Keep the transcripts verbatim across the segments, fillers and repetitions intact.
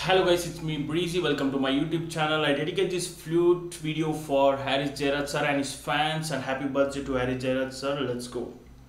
Hello guys, it's me Breezy. Welcome to my YouTube channel. I dedicate this flute video for Harris Jayaraj sir and his fans, and happy birthday to Harris Jayaraj sir. Let's go.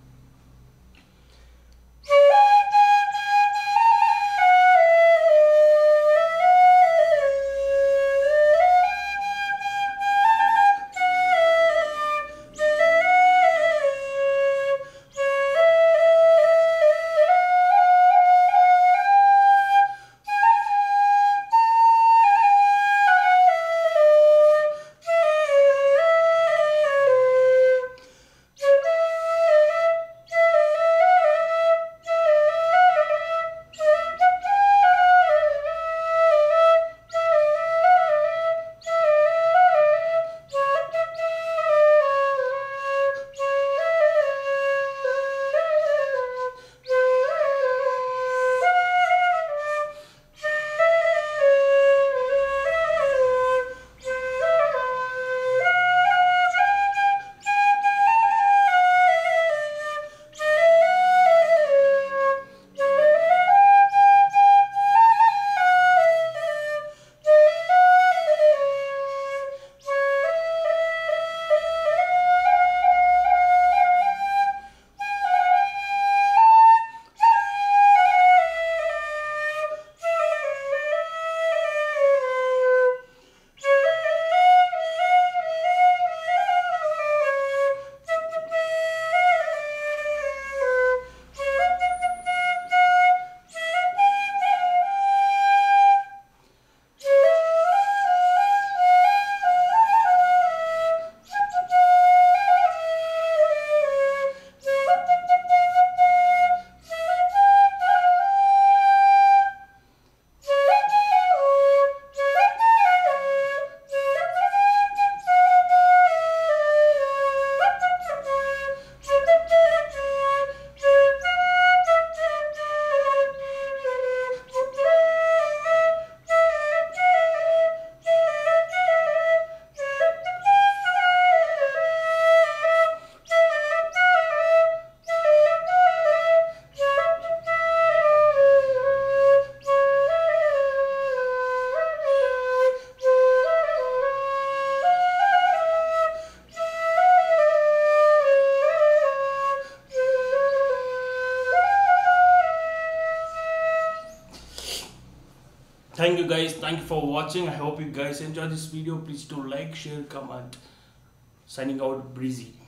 Thank you guys, thank you for watching. I hope you guys enjoyed this video. Please do like, share, comment. Signing out, Breezy.